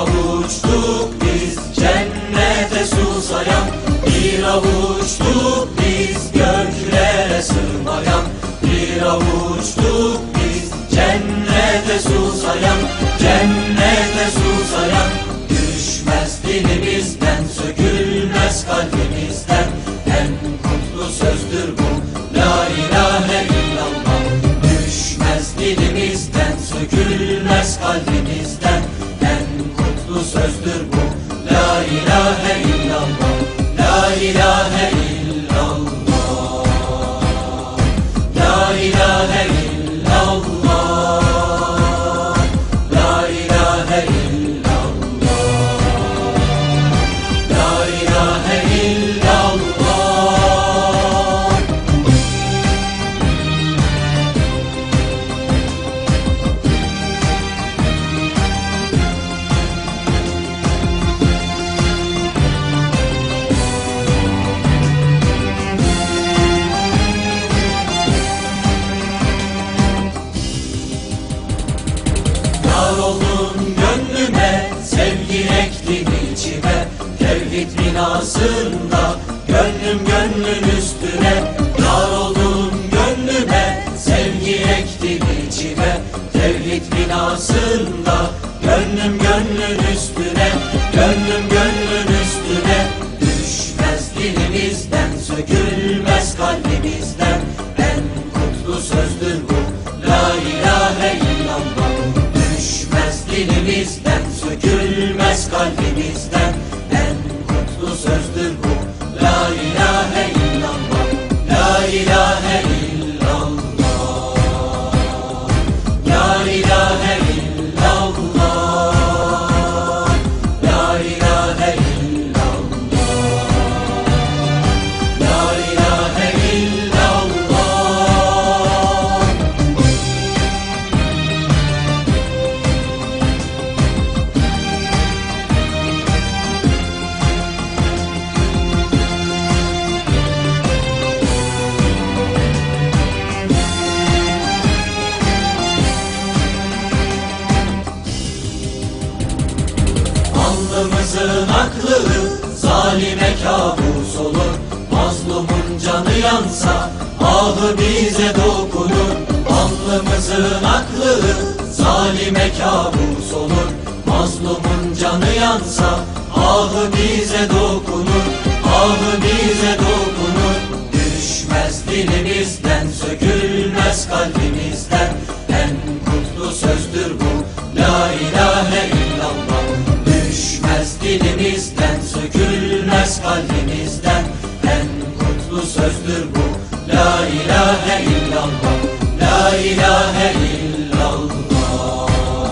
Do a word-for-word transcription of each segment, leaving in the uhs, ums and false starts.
avuçluk biz cennete susayan, bir avuçluk biz göklere sığmayan, bir avuçluk biz cennete susayan, cennete susayan. Düşmez dilimizden, sökülmez kalbimizden, en kutlu sözdür bu la ilahe illallah. Düşmez dilimizden, sökülmez kalbimizden, en kutlu sözdür bu la ilahe illallah. La ilahe illallah, la ilahe illallah, la ilahe illallah, la ilahe illallah. Yar oldun gönlüme, sevgi ektin içime, tevhid binasında gönlüm gönlün üstüne. Yar oldun gönlüme, sevgi ektin içime, tevhid binasında gönlüm gönlün üstüne, gönlüm gönlün üstüne. Düşmez dilimizden, sökülmez kalbimizden, en kutlu sözdür bu la ilahe illallah. Düşmez dilimizden, sökülmez kalbimizden, en kutlu sözdür bu la ilahe illallah. La ilahe illallah, la ilahe illallah, la ilahe illallah, la ilahe illallah. Alnımızın aklığı zalime kabus olur, mazlumun canı yansa ahı bize dokunur. Alnımızın aklığı zalime kabus olur, mazlumun canı yansa ahı bize dokunur, ahı bize dokunur. Düşmez dilimizden, sökülmez kalbimizden, en kutlu sözdür bu la ilahe illallah. Düşmez dilimizden, sökülmez kalbimizden, en kutlu sözdür bu la ilahe illallah. La ilahe illallah,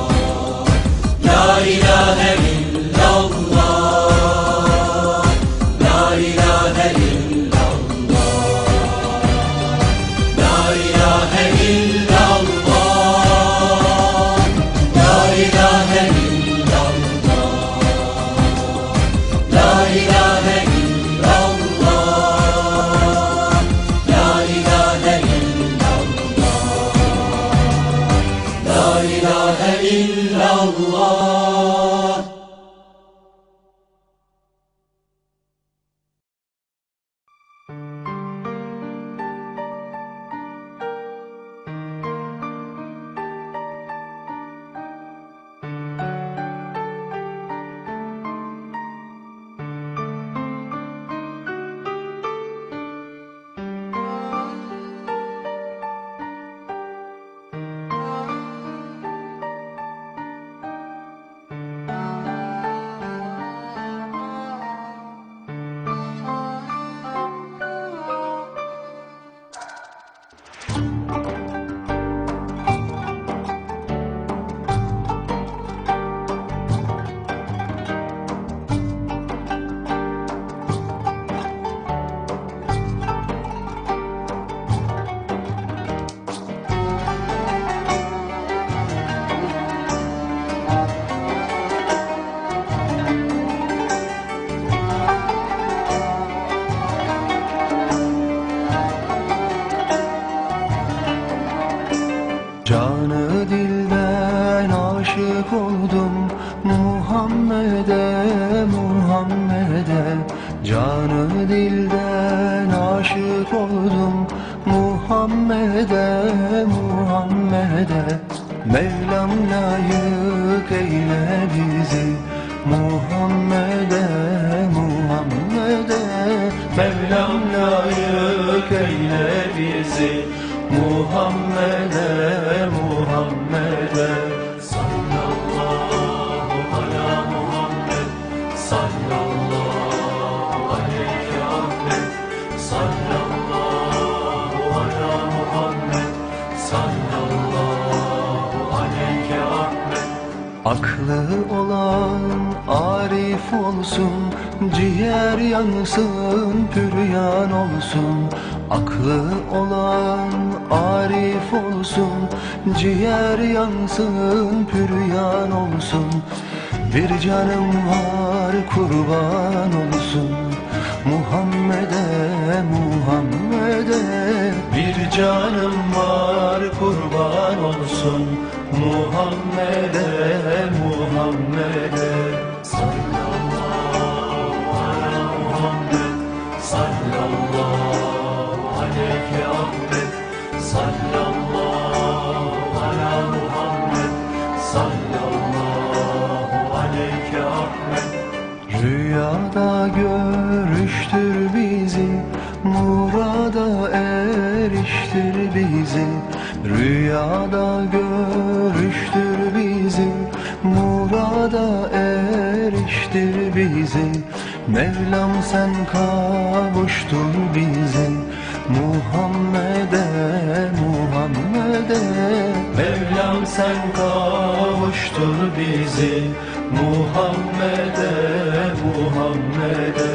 la ilahe illallah, la ilahe illallah, la ilahe illallah, la ilahe illallah, la ilahe illallah, la ilahe illallah, la ilahe illallah. Canı dilden aşık oldum Muhammed Canı dilden aşık oldum Muhammed'e, Muhammed'e. Mevlam layık eyle bizi Muhammed'e, Muhammed'e. Mevlam layık eyle bizi Muhammed'e, Muhammed'e. Sallallahu ala Muhammed, sallallahu aleyhi Ahmet, sallallahu ala Muhammed, sallallahu aleyhi Ahmet. Aklı olan arif olsun, ciğer yansın, püryan olsun. Aklı olan arif olsun, ciğer yansın, püryan olsun. Bir canım var kurban olsun Muhammed'e, Muhammed'e. Bir canım var kurban olsun Muhammed'e, Muhammed'e. Sallallahu ala Muhammed, sallallahu aleyhi Ahmet, sallallahu ala Muhammed, sallallahu aleyhi Ahmet. Rüyada görüştür bizi, murada eriştir bizi. Rüyada görüştür bizi, murada eriştir bizi. Mevlam sen kavuştur bizi Muhammed'e, Muhammed'e. Mevlam sen kavuştur bizi Muhammed'e, Muhammed'e.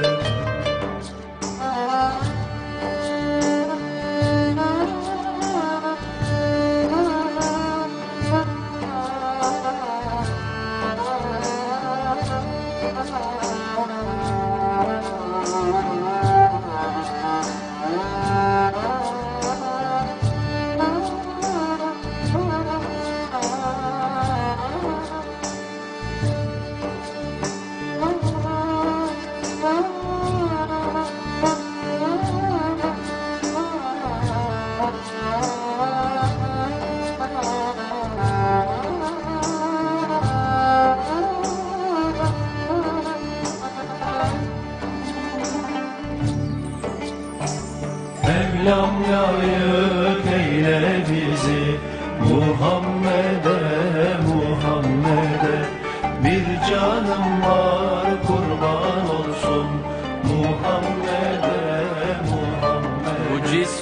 Mevlam layık eyle bizi Muhammed'e, Muhammed'e. Bir canım var kurban olsun Muhammed'e, Muhammed'e. Bu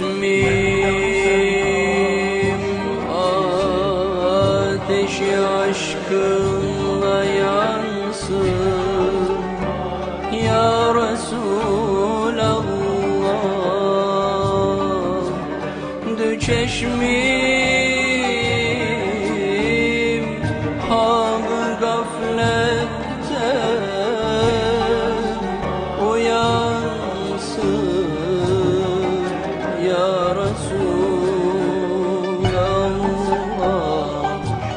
cismim ateşi aşkınla yansın ya Resulallah. Çeşmim hak-ı gaflette uyansın ya Resulallah.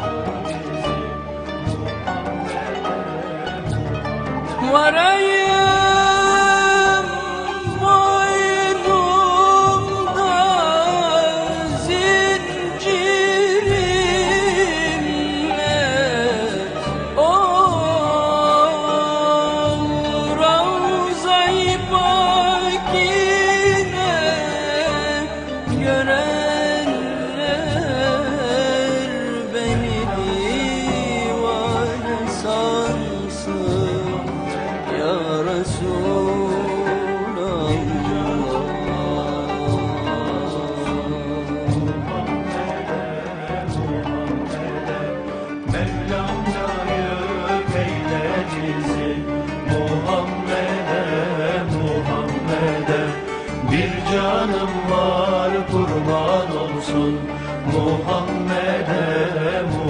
Varayım boynumda Mevlam layık eyle bizi Muhammed'e, Muhammed'e. Bir canım var kurban olsun Muhammed'e, Muhammed'e.